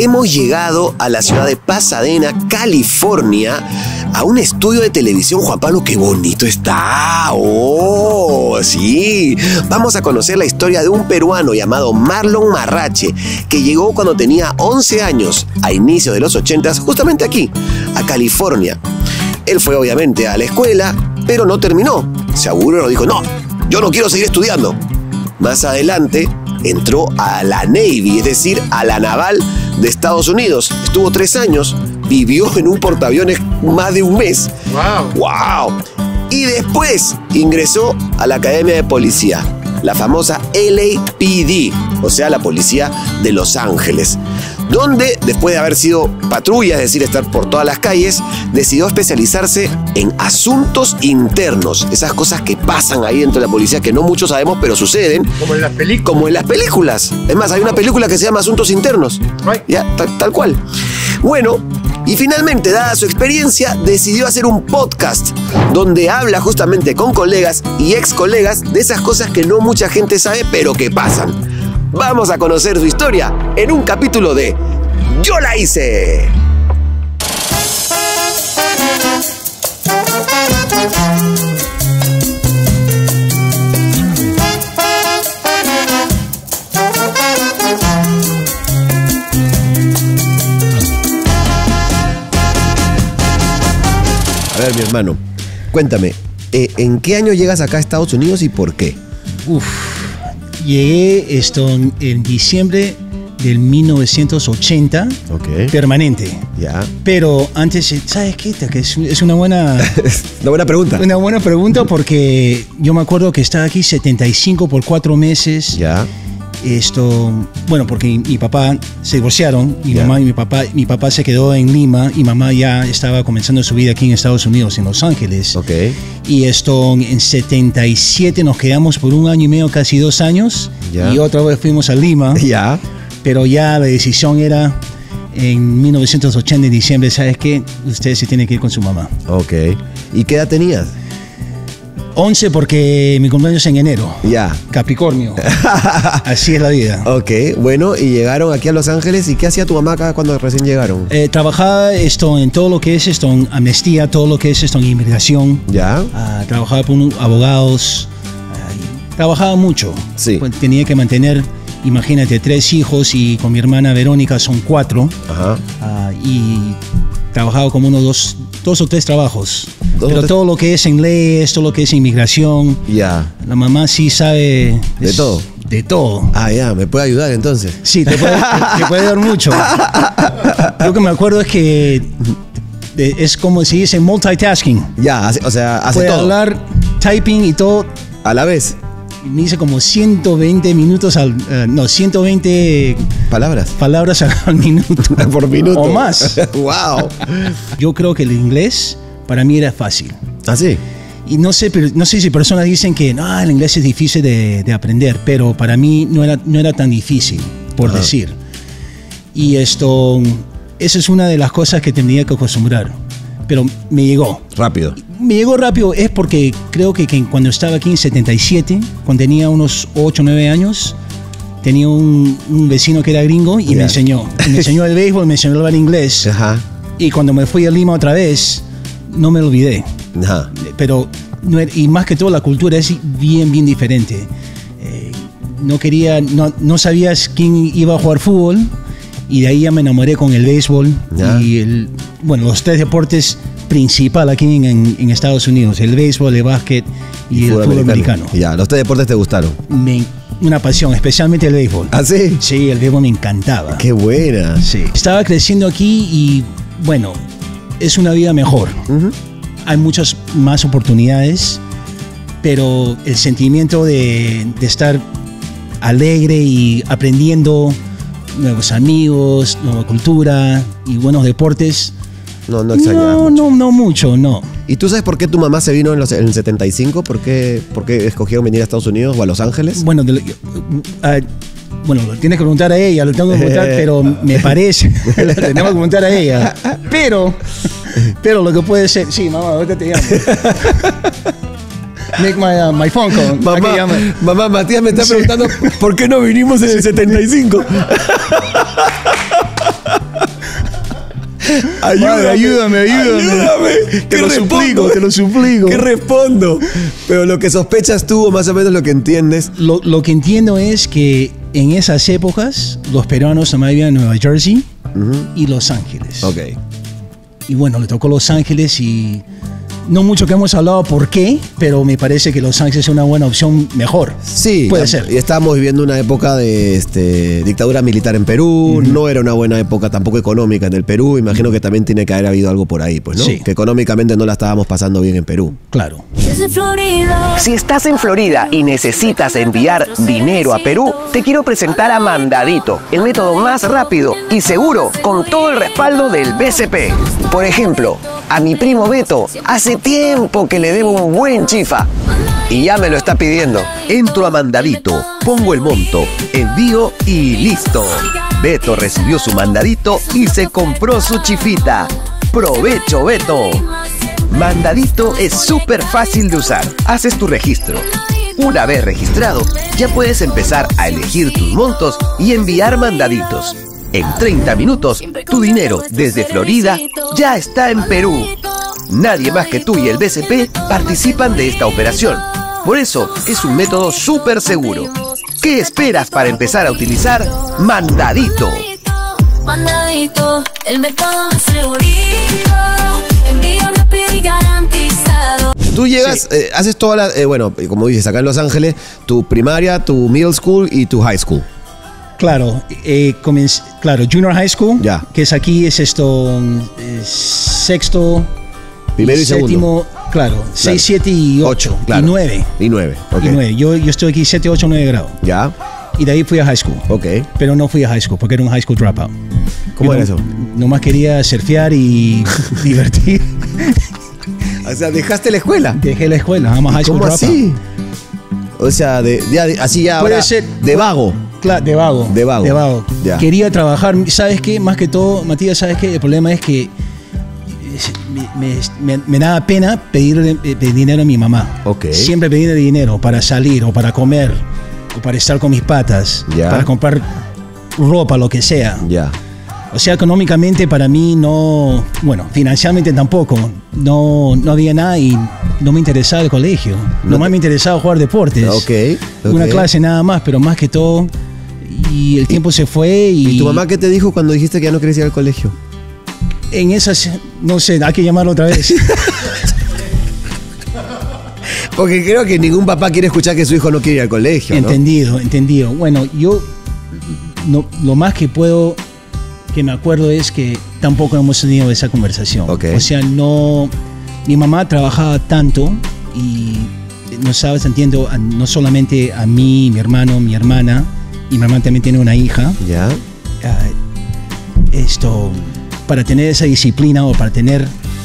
hemos llegado a la ciudad de Pasadena, California, a un estudio de televisión. Juan Pablo, qué bonito está. ¡Oh, sí! Vamos a conocer la historia de un peruano llamado Marlon Marrache, que llegó cuando tenía 11 años, a inicios de los 80s, justamente aquí, a California. Él fue obviamente a la escuela, pero no terminó. Se aburrió y dijo, no, yo no quiero seguir estudiando. Más adelante entró a la Navy, es decir, a la naval de Estados Unidos. Estuvo 3 años, vivió en un portaaviones más de un mes. ¡Wow! Y después ingresó a la Academia de Policía, la famosa LAPD, o sea, la Policía de Los Ángeles, donde, después de haber sido patrulla, es decir, estar por todas las calles, decidió especializarse en asuntos internos, esas cosas que pasan ahí dentro de la policía que no muchos sabemos, pero suceden. Como en las películas. Como en las películas. Es más, hay una película que se llama Asuntos Internos. Ya, tal cual. Bueno, y finalmente, dada su experiencia, decidió hacer un podcast donde habla justamente con colegas y ex colegas de esas cosas que no mucha gente sabe, pero que pasan. Vamos a conocer su historia en un capítulo de Yo la hice. A ver, mi hermano, cuéntame, ¿en qué año llegas acá a Estados Unidos y por qué? Llegué en diciembre del 1980, permanente. Ya. Pero antes, ¿sabes qué? Que es una buena... Una buena pregunta. Una buena pregunta porque yo me acuerdo que estaba aquí 75 por 4 meses. Ya. Bueno, porque mi papá se divorciaron, mamá y mi papá se quedó en Lima y mamá ya estaba comenzando su vida aquí en Estados Unidos, en Los Ángeles. Y en 77 nos quedamos por 1 año y medio, casi 2 años. Y otra vez fuimos a Lima. Pero ya la decisión era en 1980, en diciembre, ¿sabes qué? Usted se tiene que ir con su mamá. ¿Y qué edad tenías? 11 porque mi cumpleaños es en enero. Capricornio. Así es la vida. Bueno, y llegaron aquí a Los Ángeles. ¿Y qué hacía tu mamá acá cuando recién llegaron? Trabajaba en todo lo que es en amnistía, todo lo que es en inmigración. Trabajaba por abogados. Trabajaba mucho. Pues tenía que mantener, imagínate, 3 hijos y con mi hermana Verónica son 4. Y trabajaba como unos 2 o 3 trabajos. Pero todo lo que es en leyes, todo lo que es inmigración. La mamá sí sabe... ¿De todo? De todo. ¿Me puede ayudar entonces? Sí, te puede ayudar mucho. Lo que me acuerdo es que es como se dice multitasking. O sea, hace puede todo. Puede hablar, typing y todo. ¿A la vez? Me dice como 120 minutos 120 palabras al minuto. Por minuto. O más. ¡Wow! Yo creo que el inglés para mí era fácil. ¿Sí? Y no sé si personas dicen que no, el inglés es difícil de aprender, pero para mí no era tan difícil, por decir. Y esa es una de las cosas que tendría que acostumbrar. Pero me llegó. Rápido. Me llegó rápido es porque creo que cuando estaba aquí en 77, cuando tenía unos 8 o 9 años, tenía un vecino que era gringo y me enseñó. Me enseñó el béisbol, me enseñó a hablar inglés. Y cuando me fui a Lima otra vez, no me lo olvidé. Pero, y más que todo, la cultura es bien diferente. No sabías quién iba a jugar fútbol. Y de ahí ya me enamoré con el béisbol y los 3 deportes principales aquí en Estados Unidos: el béisbol, el básquet y el fútbol americano. ¿Los 3 deportes te gustaron? Una pasión, especialmente el béisbol. ¿Sí? Sí, el béisbol me encantaba. ¡Qué buena! Sí. Estaba creciendo aquí y, es una vida mejor. Hay muchas más oportunidades, pero el sentimiento de estar alegre y aprendiendo nuevos amigos, nueva cultura y buenos deportes. No extrañaba mucho. No mucho, no. ¿Y tú sabes por qué tu mamá se vino en el 75? ¿Por qué escogieron venir a Estados Unidos o a Los Ángeles? Lo tienes que preguntar a ella, lo tengo que preguntar, pero me parece, lo tenemos que preguntar a ella. Pero lo que puede ser, sí, mamá, ahorita te llamo. Make my phone call. Mamá, Matías me está preguntando por qué no vinimos en el 75. Madre, ayúdame. Te lo suplico. ¿Qué respondo? Pero lo que sospechas tú, o más o menos lo que entiendes. Lo que entiendo es que en esas épocas los peruanos nomás vivían en Nueva Jersey y Los Ángeles. Ok. Y bueno, le tocó Los Ángeles y no mucho que hemos hablado por qué, pero me parece que Los Ángeles es una buena opción mejor. Sí, puede ser. Y estábamos viviendo una época de dictadura militar en Perú. No era una buena época tampoco económica en el Perú. Imagino que también tiene que haber habido algo por ahí, pues, ¿no? Sí. Que económicamente no la estábamos pasando bien en Perú. Claro. Si estás en Florida y necesitas enviar dinero a Perú, te quiero presentar a Mandadito, el método más rápido y seguro, con todo el respaldo del BCP. Por ejemplo, a mi primo Beto hace tiempo que le debo un buen chifa y ya me lo está pidiendo. Entro a Mandadito, pongo el monto, envío y listo. Beto recibió su mandadito y se compró su chifita. ¡Provecho, Beto! Mandadito es súper fácil de usar. Haces tu registro. Una vez registrado, ya puedes empezar a elegir tus montos y enviar mandaditos. En 30 minutos, tu dinero desde Florida ya está en Perú. Nadie más que tú y el BCP participan de esta operación. Por eso, es un método súper seguro. ¿Qué esperas para empezar a utilizar Mandadito? Mandadito, el método más segurito. Envío rápido y garantizado. Tú llegas, haces toda la... bueno, como dices, acá en Los Ángeles, tu primaria, tu middle school y tu high school. Claro, Junior High School, ya. Que es aquí, es esto, sexto, primero y séptimo, segundo. Claro, 6, 7 y 8, claro. y 9. Y 9, ok. Y 9. Yo estoy aquí 7, 8, 9 grados. Ya. Y de ahí fui a high school. Ok. Pero no fui a high school porque era un high school dropout. ¿Cómo era eso? Nomás quería surfear y divertir. O sea, ¿dejaste la escuela? Dejé la escuela, vamos a high school ¿Cómo dropout. así? O sea, así ya Puede ahora, ser. de vago. Claro, de vago. De vago. Ya. Quería trabajar. ¿Sabes qué? Más que todo, Matías, ¿sabes qué? El problema es que me daba pena pedirle dinero a mi mamá. Ok. Siempre pedirle dinero para salir o para comer o para estar con mis patas, Ya. para comprar ropa, lo que sea. Ya. O sea, económicamente para mí no, bueno, financieramente tampoco, no había nada y no me interesaba el colegio. Nomás me interesaba jugar deportes. Ok. Una clase nada más, pero más que todo, y el tiempo se fue y... ¿Y tu mamá qué te dijo cuando dijiste que ya no querías ir al colegio? En esas, no sé, hay que llamarlo otra vez. Porque creo que ningún papá quiere escuchar que su hijo no quiere ir al colegio, ¿no? Entendido. Bueno, yo lo más que me acuerdo es que tampoco hemos tenido esa conversación. Ok. O sea, mi mamá trabajaba tanto y no sabes, entiendo, no solamente a mí, mi hermano, mi hermana, y mi hermana también tiene una hija. Ya. Para tener esa disciplina o para tener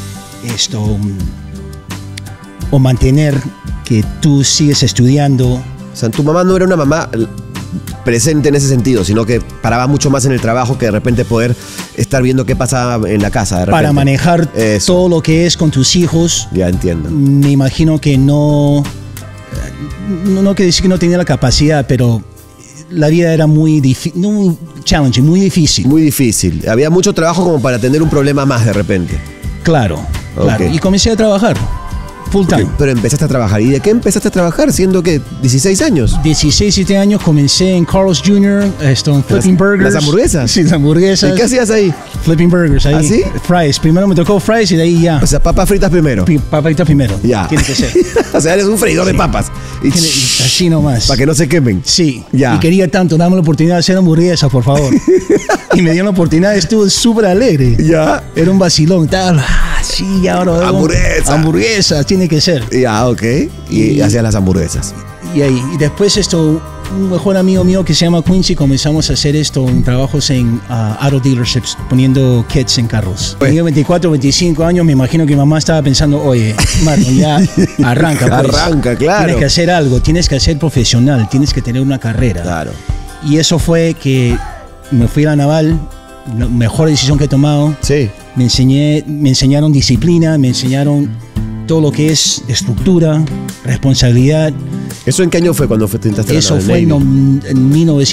o mantener que tú sigues estudiando. O sea, tu mamá no era una mamá presente en ese sentido, sino que paraba mucho más en el trabajo que de repente poder estar viendo qué pasaba en la casa. De repente. Para manejar todo lo que es con tus hijos. Ya entiendo. Me imagino que no quiere decir que no tenía la capacidad, pero la vida era muy difícil, challenging, muy difícil. Muy difícil. Había mucho trabajo como para tener un problema más de repente. Claro. Okay. Y comencé a trabajar. Full time. Okay, pero empezaste a trabajar. ¿Y de qué empezaste a trabajar? Siendo que 16 años. 16, 17 años comencé en Carl's Jr., en Flipping Burgers. ¿Las hamburguesas? Sí, las hamburguesas. ¿Y qué hacías ahí? Flipping Burgers, ahí. ¿Ah, sí? Fries. Primero me tocó fries y de ahí ya. O sea, papas fritas primero. Papas fritas primero. Ya. Tiene que ser. O sea, eres un freidor de papas. Así nomás. Para que no se quemen. Sí. Ya. Y quería tanto, dame la oportunidad de hacer hamburguesas, por favor. Y me dieron la oportunidad, estuve súper alegre. Ya. Era un vacilón. Sí, ahora. Hamburguesas, tiene que ser. Ya, ok. Y hacías las hamburguesas. Y ahí. Y después un mejor amigo mío que se llama Quincy, comenzamos a hacer trabajos en auto dealerships, poniendo kits en carros. Tenía 24, 25 años, me imagino que mi mamá estaba pensando, oye, Marlon, ya arranca. Pues. Arranca, claro. Tienes que hacer algo, tienes que ser profesional, tienes que tener una carrera. Claro. Y eso fue que me fui a la naval, la mejor decisión que he tomado. Sí. Me enseñaron disciplina, me enseñaron todo lo que es estructura, responsabilidad. ¿Eso en qué año fue cuando entraste a la Eso Navy? fue en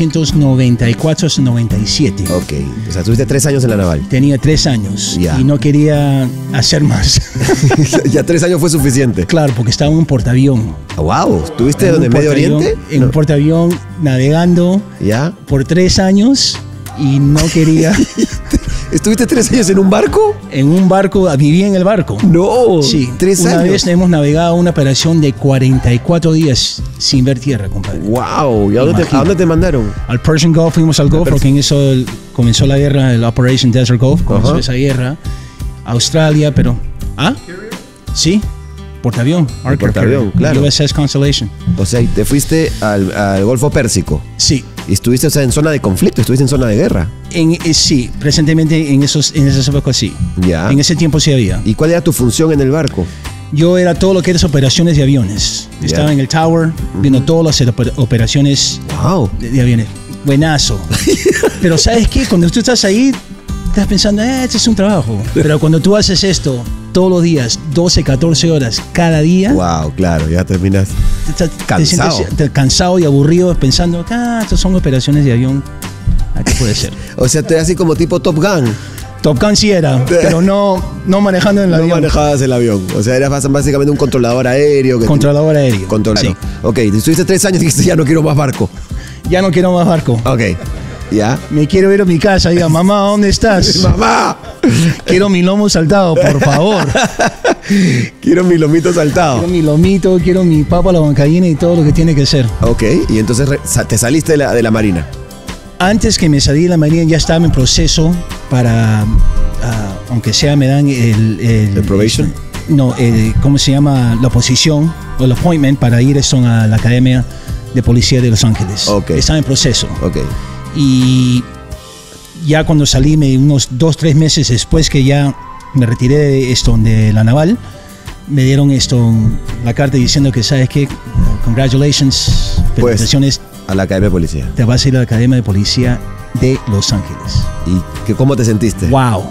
1994-97. Ok, o sea, tuviste 3 años en la naval. Tenía 3 años y no quería hacer más. Ya 3 años fue suficiente. Claro, porque estaba en un portaavión. Wow, ¿estuviste en el Medio Oriente? En un portaavión navegando por 3 años y no quería... ¿Estuviste 3 años en un barco? En un barco, viví en el barco. No, sí, 3 años. Una vez hemos navegado una operación de 44 días sin ver tierra, compadre. Wow, ¿y a dónde te mandaron? Al Persian Gulf, fuimos al Gulf porque en eso comenzó la guerra, el Operation Desert Gulf, comenzó esa guerra. Australia, pero... ¿Ah? Sí, portaavión. Portaavión, claro. USS Constellation. O sea, te fuiste al Golfo Pérsico. Sí. ¿Y estuviste, o sea, en zona de conflicto? ¿Estuviste en zona de guerra? Sí, presentemente en esas épocas sí. Ya. En ese tiempo sí había. ¿Y cuál era tu función en el barco? Yo era todo lo que era operaciones de aviones. Estaba en el tower viendo todas las operaciones de aviones. Buenazo. Pero ¿sabes qué? Cuando tú estás ahí, estás pensando, este es un trabajo. Pero cuando tú haces esto todos los días, 12, 14 horas cada día. Wow, claro, ya terminas cansado. Te sientes cansado y aburrido pensando, estas son operaciones de avión. ¿Qué puede ser? O sea, te así como tipo Top Gun. Top Gun sí era, pero no manejando en el avión. No manejabas el avión. O sea, eras básicamente un controlador aéreo. Controlador aéreo. Controlador. Sí. Ok, estuviste 3 años y dijiste, ya no quiero más barco. Ya no quiero más barco. Ok. ¿Ya? Me quiero ir a mi casa. Diga, mamá, ¿dónde estás? ¡Mamá! Quiero mi lomo saltado, por favor. Quiero mi lomito saltado. Quiero mi lomito, quiero mi papa a la huancaína y todo lo que tiene que ser. Ok, y entonces te saliste de la Marina. Antes que me salí de la Marina ya estaba en proceso para, aunque sea me dan ¿El probation? No, ¿cómo se llama? La posición o el appointment para ir a la Academia de Policía de Los Ángeles. Ok. Estaba en proceso. Ok. Y ya cuando salí, unos 2-3 meses después que ya me retiré de la naval, me dieron la carta diciendo que, ¿sabes qué? Congratulations, felicitaciones. A la Academia de Policía. Te vas a ir a la Academia de Policía de Los Ángeles. ¿Y cómo te sentiste? Wow.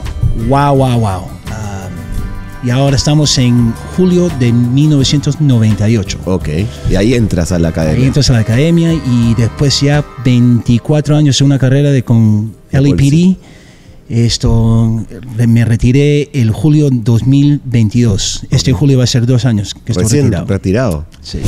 Y ahora estamos en julio de 1998. Ok. Y ahí entras a la academia. Ahí entras a la academia y después ya 24 años en una carrera con LAPD. Me retiré el julio 2022. Este julio va a ser 2 años que estoy retirado. Sí.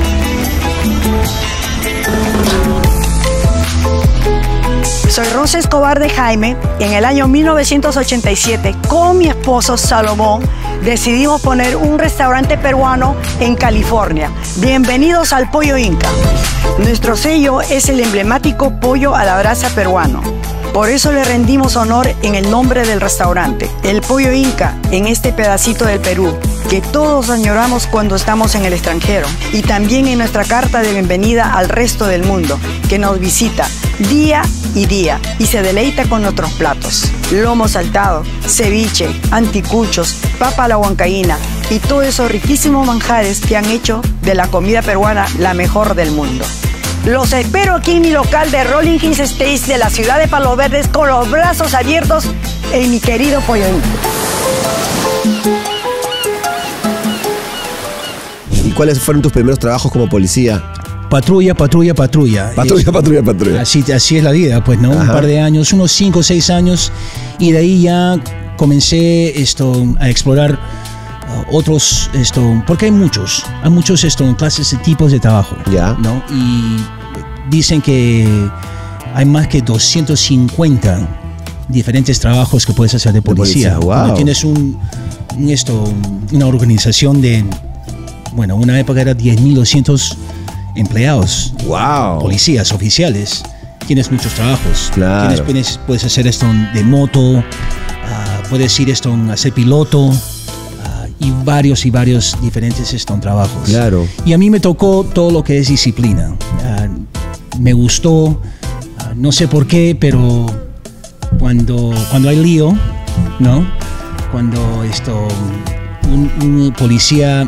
Soy Rosa Escobar de Jaime y en el año 1987 con mi esposo Salomón decidimos poner un restaurante peruano en California. Bienvenidos al Pollo Inca. Nuestro sello es el emblemático pollo a la brasa peruano. Por eso le rendimos honor en el nombre del restaurante, el Pollo Inca, en este pedacito del Perú, que todos añoramos cuando estamos en el extranjero. Y también en nuestra carta de bienvenida al resto del mundo, que nos visita día y día y se deleita con nuestros platos. Lomo saltado, ceviche, anticuchos, papa a la huancaína y todos esos riquísimos manjares que han hecho de la comida peruana la mejor del mundo. Los espero aquí en mi local de Rolling Hills Estates de la ciudad de Palos Verdes con los brazos abiertos en mi querido Pollo Inca. ¿Y cuáles fueron tus primeros trabajos como policía? Patrulla. Patrulla. Así es la vida, pues, ¿no? Ajá. Un par de años, unos 5 o 6 años, y de ahí ya comencé a explorar otros, porque hay muchos clases de tipos de trabajo, ¿no? Y dicen que hay más que 250 diferentes trabajos que puedes hacer de policía. Wow. Cuando tienes una organización de, bueno, una época era 10.200 empleados, policías oficiales. Tienes muchos trabajos. Claro. Puedes hacer esto de moto, puedes ir a ser piloto. Y varios diferentes trabajos. Claro. Y a mí me tocó todo lo que es disciplina. Me gustó, no sé por qué, pero cuando hay lío, ¿no? Cuando un policía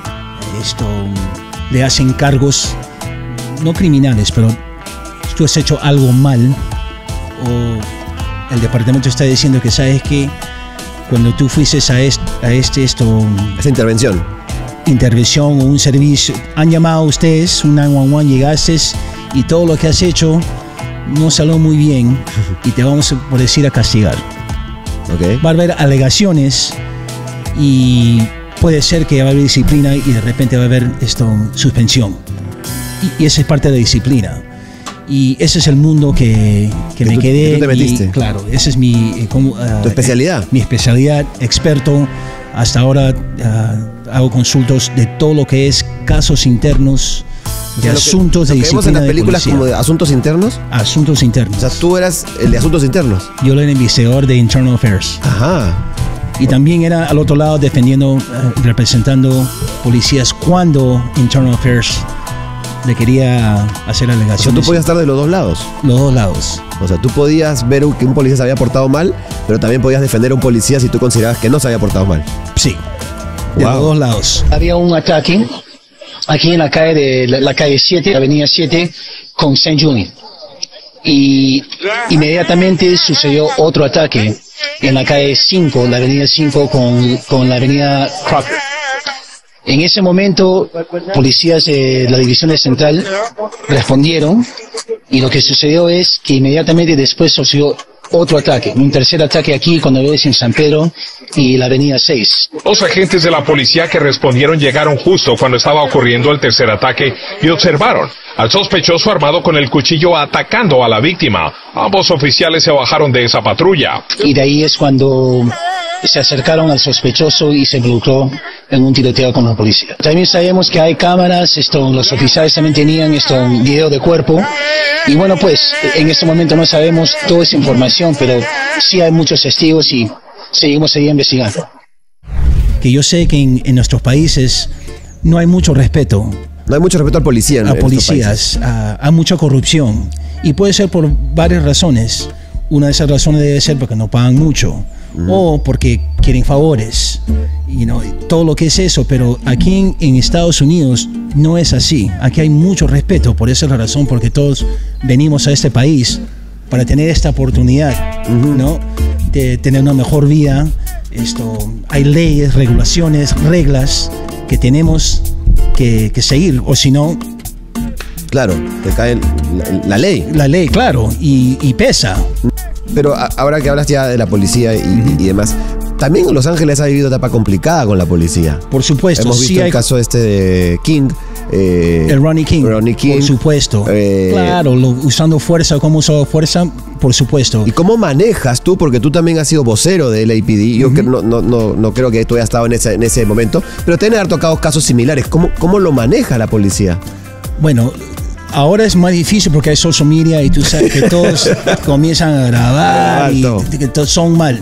le hacen cargos, no criminales, pero tú has hecho algo mal, o el departamento está diciendo que, ¿sabes qué? Cuando tú fuiste a esa intervención, intervención o un servicio, han llamado a ustedes, un 911, llegaste y todo lo que has hecho no salió muy bien y te vamos, por decir, a castigar. Okay. Va a haber alegaciones y puede ser que va a haber disciplina y de repente va a haber suspensión. Y esa es parte de la disciplina. Y ese es el mundo que me quedé. Que tú te metiste. Y, claro, esa es mi... ¿Tu especialidad? Mi especialidad, experto. Hasta ahora hago consultas de todo lo que es casos internos, de asuntos de disciplina. ¿Vemos en las películas como de asuntos internos? Asuntos internos. O sea, tú eras el de asuntos internos. Yo era el investigador de Internal Affairs. Ajá. Y también era al otro lado defendiendo, representando policías cuando Internal Affairs le quería hacer alegaciones. O sea, tú podías estar de los dos lados. Los dos lados. O sea, tú podías ver que un policía se había portado mal, pero también podías defender a un policía si tú considerabas que no se había portado mal. Sí, de los dos lados. Había un ataque aquí en la calle de la calle 7, la avenida 7, con St. Julian. Y inmediatamente sucedió otro ataque en la calle 5, la avenida 5, con la avenida Crocker. En ese momento, policías de la División de Central respondieron y lo que sucedió es que inmediatamente después sucedió otro ataque, un tercer ataque aquí cuando ves en San Pedro y la avenida 6. Los agentes de la policía que respondieron llegaron justo cuando estaba ocurriendo el tercer ataque y observaron al sospechoso armado con el cuchillo atacando a la víctima. Ambos oficiales se bajaron de esa patrulla. Y de ahí es cuando se acercaron al sospechoso y se involucró en un tiroteo con la policía. También sabemos que hay cámaras, los oficiales también tenían un video de cuerpo. Y bueno, pues en este momento no sabemos toda esa información, pero sí hay muchos testigos y seguimos ahí investigando. Que yo sé que en nuestros países no hay mucho respeto. No hay mucho respeto al policía. A policías, hay mucha corrupción. Y puede ser por varias razones. Una de esas razones debe ser porque no pagan mucho. O porque quieren favores. Todo lo que es eso. Pero aquí en Estados Unidos no es así. Aquí hay mucho respeto. Por esa es la razón porque todos venimos a este país para tener esta oportunidad, ¿no? De tener una mejor vida. Hay leyes, regulaciones, reglas que tenemos que seguir, o si no... Claro, te cae la ley. La ley, claro, y pesa. Pero ahora que hablas ya de la policía y demás, también Los Ángeles ha vivido etapa complicada con la policía. Por supuesto. Hemos visto el caso de King. El Ronnie King. Por supuesto. Claro, usando fuerza, cómo usaba fuerza, por supuesto. ¿Y cómo manejas tú? Porque tú también has sido vocero de LAPD. Yo no creo que tú hayas estado en ese momento, pero te han tocado casos similares. ¿Cómo lo maneja la policía? Bueno, ahora es más difícil porque hay social media y tú sabes que todos comienzan a grabar y que todos son mal.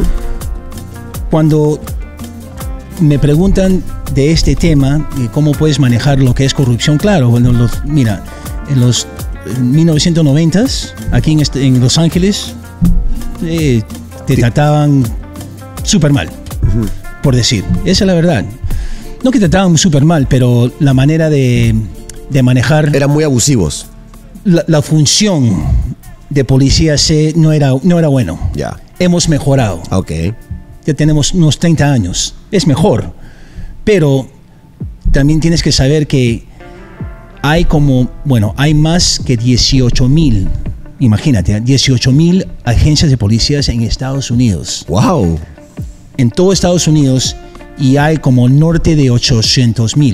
Cuando me preguntan de este tema, de cómo puedes manejar lo que es corrupción, claro, bueno, mira, en los 1990s, aquí en Los Ángeles, te trataban súper mal, por decir. Esa es la verdad. No que te trataban súper mal, pero la manera de manejar... Eran muy abusivos. La función de policía no era bueno. Ya. Hemos mejorado. Ok. Ya tenemos unos 30 años. Es mejor. Pero también tienes que saber que hay más que 18,000, imagínate, 18,000 agencias de policías en Estados Unidos. ¡Wow! En todo Estados Unidos, y hay como norte de 800,000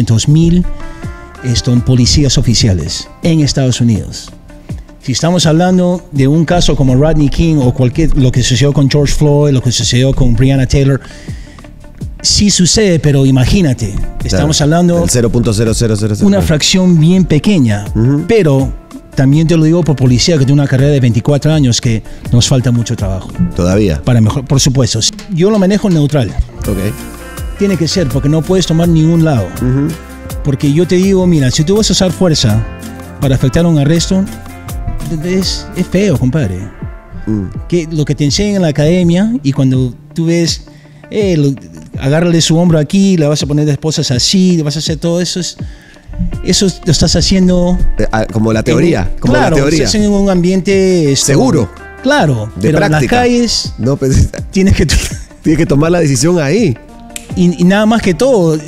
policías oficiales en Estados Unidos. Si estamos hablando de un caso como Rodney King o lo que sucedió con George Floyd, lo que sucedió con Breonna Taylor, sí sucede, pero imagínate, estamos hablando del 0.0000. Una fracción bien pequeña, pero también te lo digo por policía que tiene una carrera de 24 años que nos falta mucho trabajo. ¿Todavía? Para mejor, por supuesto. Yo lo manejo neutral. Okay. Tiene que ser, porque no puedes tomar ningún lado. Porque yo te digo, mira, si tú vas a usar fuerza para afectar un arresto, es feo, compadre. Que lo que te enseñan en la academia y cuando tú ves, agárrale su hombro aquí, le vas a poner las esposas así, le vas a hacer todo eso, eso lo estás haciendo... como la teoría. Claro, estás en un ambiente... seguro. Claro, de pero práctica. En las calles no, pues, tienes que tomar la decisión ahí. Y nada más que todo,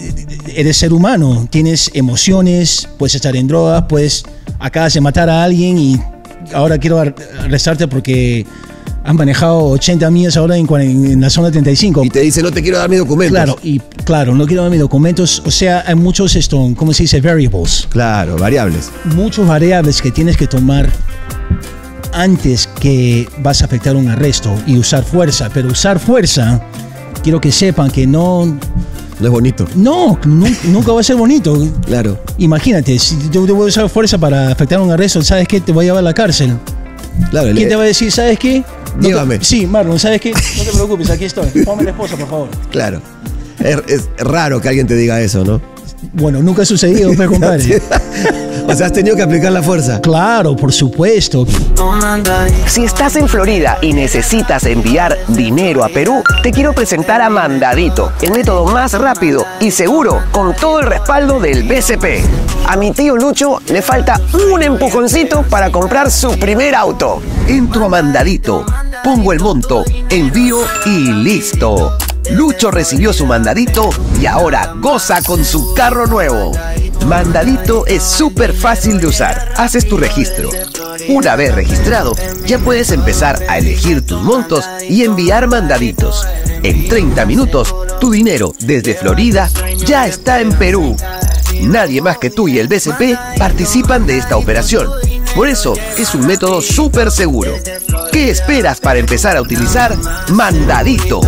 eres ser humano, tienes emociones, puedes estar en drogas, acabas de matar a alguien y ahora quiero arrestarte porque han manejado 80 millas ahora en la zona 35. Y te dice, no te quiero dar mis documentos. Claro, no quiero dar mis documentos. O sea, hay muchos, ¿cómo se dice? Variables. Claro, variables. Muchos variables que tienes que tomar antes que vas a afectar un arresto y usar fuerza. Pero usar fuerza, quiero que sepan que no es bonito. No, nunca va a ser bonito. Claro. Imagínate, si yo voy a usar fuerza para afectar un arresto, ¿sabes qué? Te voy a llevar a la cárcel. Claro, ¿Quién te va a decir, sabes qué? Llévame. Sí, Marlon, ¿sabes qué? No te preocupes, aquí estoy. Ponme la esposa, por favor. Claro. Es raro que alguien te diga eso, ¿no? Bueno, nunca ha sucedido, pero compadre. O sea, has tenido que aplicar la fuerza. Claro, por supuesto. Si estás en Florida y necesitas enviar dinero a Perú, te quiero presentar a Mandadito, el método más rápido y seguro, con todo el respaldo del BCP. A mi tío Lucho le falta un empujoncito para comprar su primer auto. Entro a Mandadito, pongo el monto, envío y listo. Lucho recibió su mandadito y ahora goza con su carro nuevo. Mandadito es súper fácil de usar. Haces tu registro. Una vez registrado, ya puedes empezar a elegir tus montos y enviar mandaditos. En 30 minutos, tu dinero desde Florida ya está en Perú. Nadie más que tú y el BCP participan de esta operación. Por eso es un método súper seguro. ¿Qué esperas para empezar a utilizar Mandadito?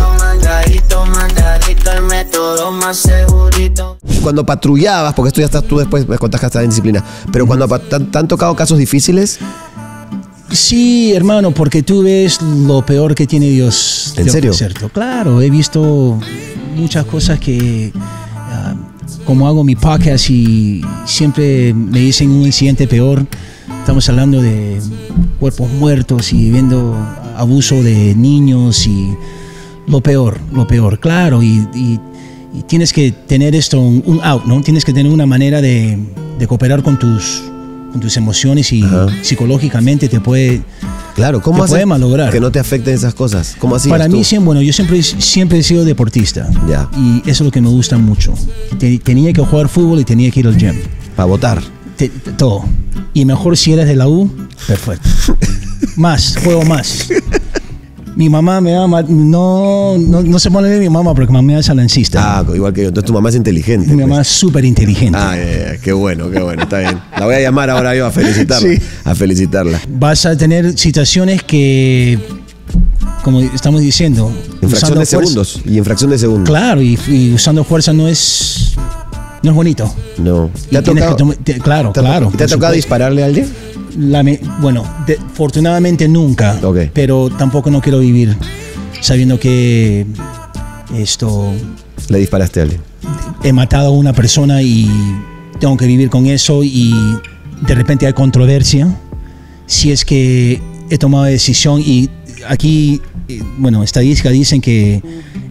Cuando patrullabas, porque esto ya estás tú después, me contás que estás en disciplina, pero cuando te han tocado casos difíciles. Sí, hermano, porque tú ves lo peor que tiene Dios. ¿En serio? Cierto. Claro, he visto muchas cosas que, como hago mi podcast y siempre me dicen un incidente peor, estamos hablando de cuerpos muertos y viendo abuso de niños y lo peor, claro, y tienes que tener un out, ¿no? Tienes que tener una manera de cooperar con tus emociones y psicológicamente te puede, claro, ¿cómo te puede malograr. Que no te afecten esas cosas? ¿Cómo hacías Para tú? mí, bueno, yo siempre he sido deportista. Ya. Y eso es lo que me gusta mucho. Tenía que jugar fútbol y tenía que ir al gym. Para votar. Todo. Y mejor si eres de la U, perfecto. Juego más. Mi mamá me ama, no se pone de mi mamá porque mamá es alancista. Ah, igual que yo. Entonces tu mamá es inteligente. Mi mamá es súper inteligente. Ah, qué bueno, está bien. La voy a llamar ahora yo a felicitarla. Sí. A felicitarla. Vas a tener situaciones que, como estamos diciendo, en fracción de segundos. Y en fracción de segundos. Claro, y usando fuerza no es bonito. No. ¿Te ha tocado? Claro. ¿Y te ha tocado dispararle a alguien? Afortunadamente nunca, pero tampoco no quiero vivir sabiendo que le disparaste a alguien. He matado a una persona y tengo que vivir con eso y de repente hay controversia si es que he tomado decisión y aquí, estadísticas dicen que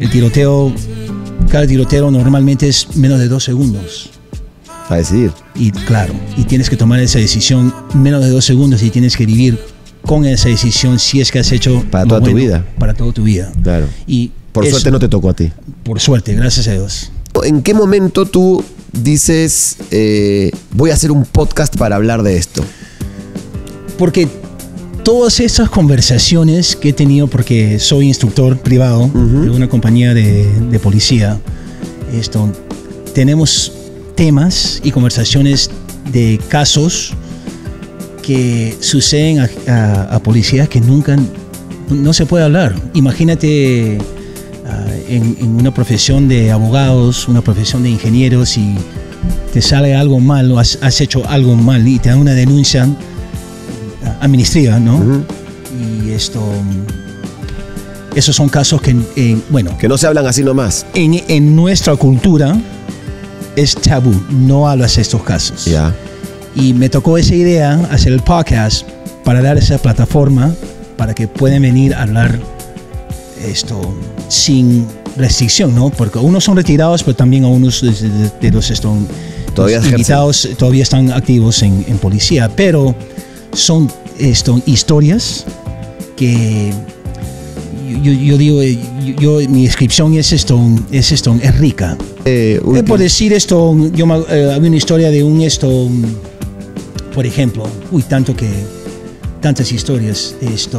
cada tiroteo normalmente es menos de 2 segundos. A decidir. Y claro, y tienes que tomar esa decisión menos de 2 segundos y tienes que vivir con esa decisión si es que has hecho para toda tu vida. Para toda tu vida. Claro. Y por suerte no te tocó a ti. Por suerte, gracias a Dios. ¿En qué momento tú dices voy a hacer un podcast para hablar de esto? Porque todas esas conversaciones que he tenido, porque soy instructor privado de una compañía de policía, tenemos temas y conversaciones de casos que suceden a policías que nunca no se puede hablar. Imagínate en una profesión de abogados, una profesión de ingenieros y te sale algo mal o has hecho algo mal y te dan una denuncia administrativa, ¿no? Y esos son casos que que no se hablan así nomás. En nuestra cultura es tabú, no hablas de estos casos. Yeah. Y me tocó esa idea, hacer el podcast, para dar esa plataforma para que puedan venir a hablar sin restricción, ¿no? Porque unos son retirados, pero también algunos de los invitados todavía están activos en policía. Pero son historias que yo digo, mi descripción es rica. Por decir esto, había una historia de por ejemplo, tantas historias.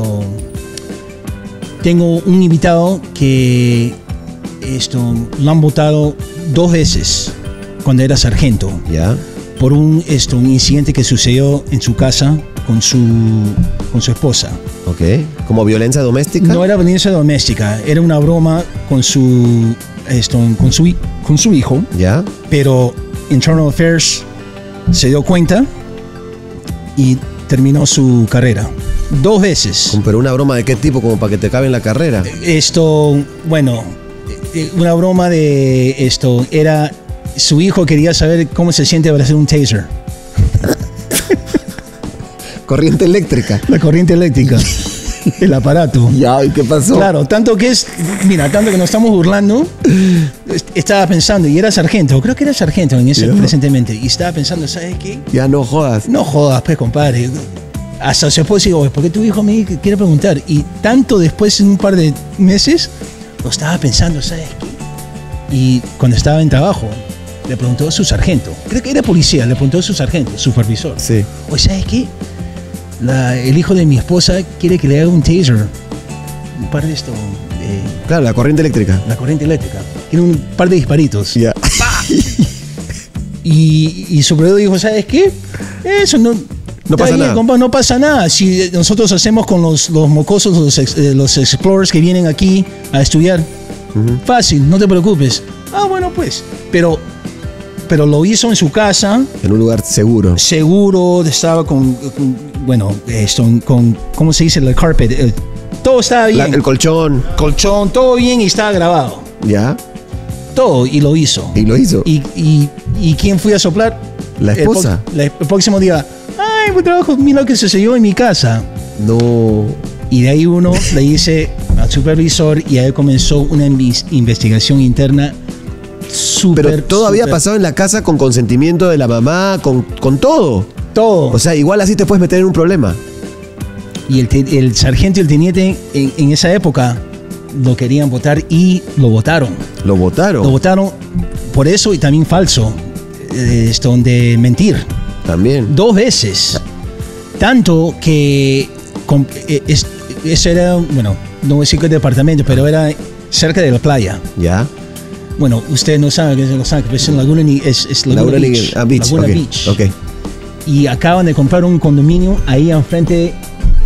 Tengo un invitado que lo han votado 2 veces cuando era sargento. ¿Ya? Por un incidente que sucedió en su casa con su esposa. Ok. ¿Como violencia doméstica? No era violencia doméstica, era una broma con su hijo. ¿Ya? Pero Internal Affairs se dio cuenta y terminó su carrera 2 veces. ¿Pero una broma de qué tipo? ¿Como para que te cabe en la carrera? Una broma era su hijo quería saber cómo se siente para hacer un taser. Corriente eléctrica. La corriente eléctrica. El aparato. Ya, ¿y qué pasó? Claro, tanto que nos estamos burlando. Estaba pensando, y era sargento, creo que era sargento presentemente, y estaba pensando, ¿sabes qué? Ya no jodas. No jodas, pues, compadre. Hasta su esposa digo, ¿por qué tu hijo me quiere preguntar? Y tanto después, en un par de meses, lo estaba pensando, ¿sabes qué? Y cuando estaba en trabajo, le preguntó a su sargento, creo que era policía, le preguntó a su sargento, supervisor. Sí. Oye, ¿sabes qué? El hijo de mi esposa quiere que le haga un taser. Un par de claro, la corriente eléctrica. La corriente eléctrica. Tiene un par de disparitos. Ya. Y su supervisor dijo, ¿sabes qué? Eso no pasa nada. Compa, no pasa nada. Si nosotros hacemos con los mocosos, los explorers que vienen aquí a estudiar, fácil, no te preocupes. Bueno, pues. Pero lo hizo en su casa. En un lugar seguro. Seguro, estaba con ¿cómo se dice? El carpet. Todo estaba bien. El colchón. Colchón, todo bien y estaba grabado. ¿Ya? Todo, y lo hizo. ¿Y quién fui a soplar? La esposa. El próximo día, buen trabajo, mira lo que sucedió en mi casa. No. Y de ahí uno le dice al supervisor y ahí comenzó una investigación interna. Pero todo había pasado en la casa con consentimiento de la mamá, con todo. Todo. O sea, igual así te puedes meter en un problema. Y el sargento y el teniente en esa época lo querían votar y lo votaron. ¿Lo votaron? Lo votaron por eso y también falso. De mentir. También. 2 veces. Tanto que eso era, no voy a decir qué departamento, pero era cerca de la playa. Ya. Bueno, usted no sabe que es Los Ángeles, es en Laguna Beach. Laguna Beach. Okay. Y acaban de comprar un condominio ahí enfrente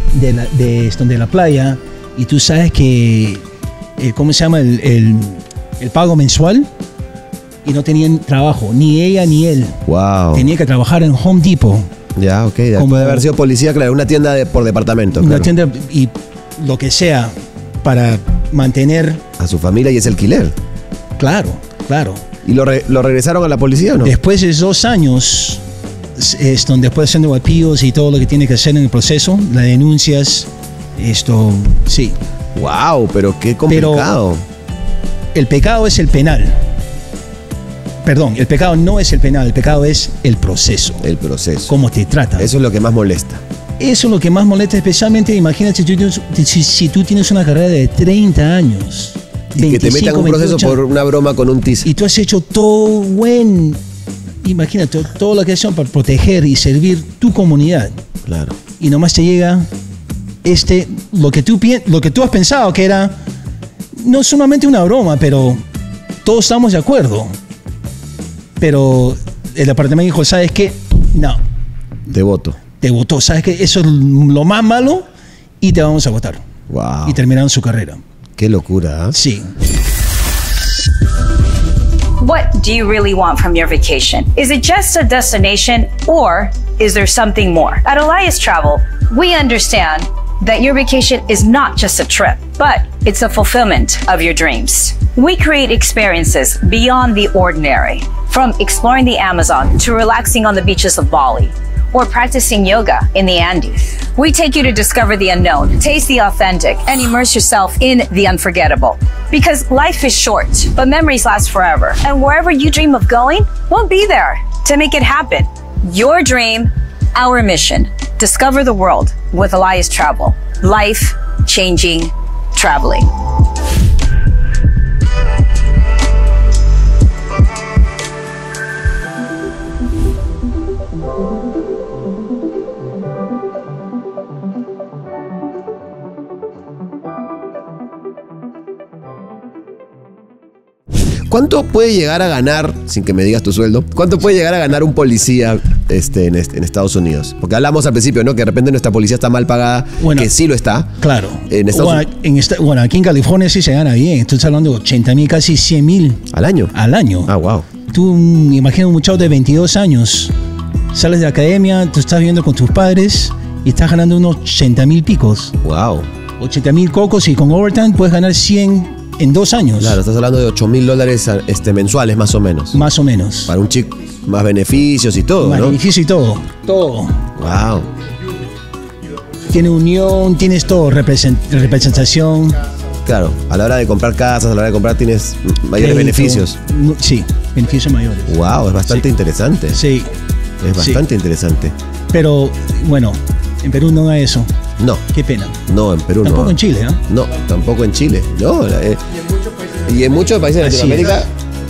de la playa. Y tú sabes que, ¿cómo se llama? El pago mensual. Y no tenían trabajo, ni ella ni él. Wow. Tenía que trabajar en Home Depot. Ya, ok. Después de haber sido policía, claro, una tienda por departamento. Una tienda y lo que sea para mantener a su familia y ese alquiler. Claro. ¿Y lo regresaron a la policía o no? Después de 2 años, después de haciendo appeals y todo lo que tiene que hacer en el proceso, las denuncias, sí. Wow, pero qué complicado. Pero el pecado es el penal. Perdón, el pecado no es el penal, el pecado es el proceso. El proceso. Cómo te tratan. Eso es lo que más molesta. Eso es lo que más molesta, especialmente, imagínate, si tú tienes una carrera de 30 años. Y 25, que te metan un proceso 28, por una broma con un teaser. Y tú has hecho todo imagínate, todo lo que has hecho para proteger y servir tu comunidad. Claro. Y nomás te llega lo que tú has pensado que era no solamente una broma, pero todos estamos de acuerdo. Pero el departamento dijo, ¿sabes qué? No. Te voto. ¿Sabes qué? Eso es lo más malo y te vamos a votar. Wow. Y terminaron su carrera. Qué locura, ¿eh? Sí. What do you really want from your vacation? Is it just a destination or is there something more? At Elias Travel, we understand that your vacation is not just a trip, but it's a fulfillment of your dreams. We create experiences beyond the ordinary, from exploring the Amazon to relaxing on the beaches of Bali, or practicing yoga in the Andes. We take you to discover the unknown, taste the authentic, and immerse yourself in the unforgettable. Because life is short, but memories last forever. And wherever you dream of going, we'll be there to make it happen. Your dream, our mission. Discover the world with Elias Travel. Life-changing traveling. ¿Cuánto puede llegar a ganar, sin que me digas tu sueldo, cuánto puede llegar a ganar un policía en Estados Unidos? Porque hablamos al principio, ¿no? Que de repente nuestra policía está mal pagada, bueno, que sí lo está. Claro. Bueno, aquí en California sí se gana bien. Estás hablando de 80,000, casi 100,000. ¿Al año? Al año. Ah, wow. Tú, imagina un muchacho de 22 años, sales de la academia, tú estás viviendo con tus padres y estás ganando unos 80,000 picos. Wow. 80,000 cocos y con overtime puedes ganar 100 en 2 años. Claro, estás hablando de $8,000 mensuales más o menos. Más o menos. Para un chico, más beneficios y todo, más ¿no? Beneficios y todo. Todo. Wow. Tiene unión, tienes todo, representación. Claro, a la hora de comprar casas, a la hora de comprar tienes mayores beneficios. Sí, beneficios mayores. Wow, es bastante interesante. Sí. Es bastante interesante. Pero, bueno, en Perú no hay eso. No. Qué pena. No, en Perú tampoco no. En Chile, ¿no? No, tampoco en Chile. No. Y en muchos países de Latinoamérica.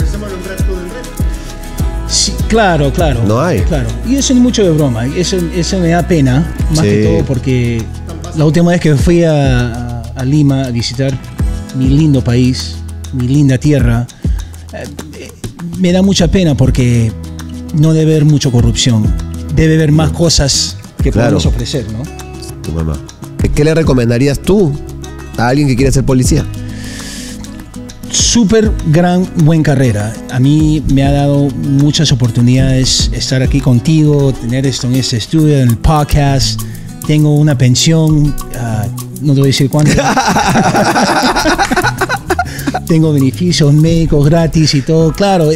Sí, claro. No hay. Claro. Y eso es mucho de broma. Eso me da pena, más que todo, porque la última vez que fui a Lima a visitar mi lindo país, mi linda tierra, me da mucha pena porque no debe haber mucha corrupción. Debe haber más cosas que podemos ofrecer, ¿no? Tu mamá. ¿Qué le recomendarías tú a alguien que quiere ser policía? Súper buen carrera. A mí me ha dado muchas oportunidades estar aquí contigo, tener esto en este estudio, en el podcast. Tengo una pensión, no te voy a decir cuánto. Tengo beneficios médicos gratis y todo. Claro,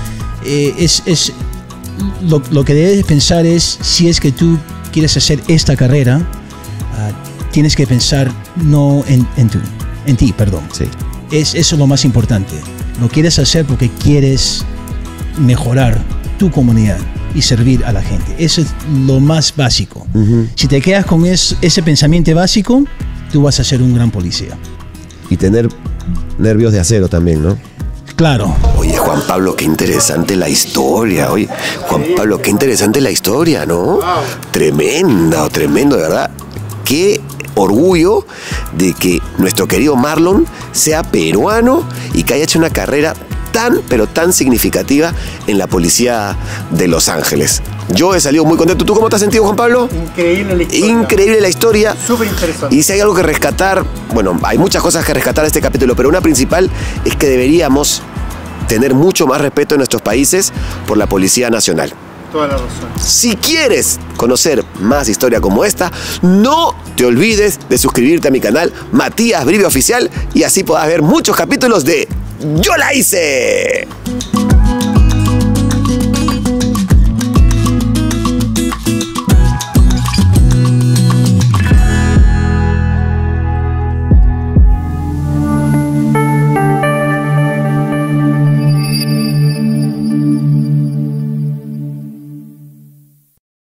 lo que debes pensar es, si es que tú quieres hacer esta carrera, tienes que pensar no en ti, perdón. Sí. Eso es lo más importante. Lo quieres hacer porque quieres mejorar tu comunidad y servir a la gente. Eso es lo más básico. Si te quedas con ese pensamiento básico, tú vas a ser un gran policía. Y tener nervios de acero también, ¿no? Claro. Oye, Juan Pablo, qué interesante la historia. Oye, Juan Pablo, qué interesante la historia, ¿no? Tremendo, de verdad. Qué orgullo de que nuestro querido Marlon sea peruano y que haya hecho una carrera pero tan significativa en la policía de Los Ángeles. Yo he salido muy contento. ¿Tú cómo te has sentido, Juan Pablo? Increíble la historia. Increíble la historia. Súper interesante. Y si hay algo que rescatar, bueno, hay muchas cosas que rescatar de este capítulo, pero una principal es que deberíamos tener mucho más respeto en nuestros países por la Policía Nacional. Toda la razón. Si quieres conocer más historia como esta, no te olvides de suscribirte a mi canal Matías Brivio Oficial y así podrás ver muchos capítulos de ¡Yo la hice!